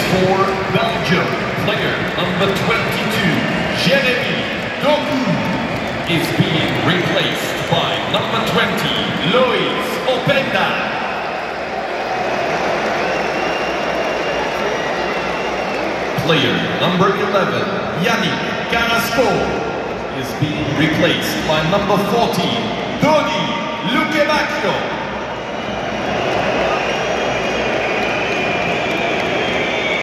For Belgium, player number 22, Jeremy Doku, is being replaced by number 20, Lois Openda. Player number 11, Yannick Carrasco, is being replaced by number 14, Doni Lukebakio.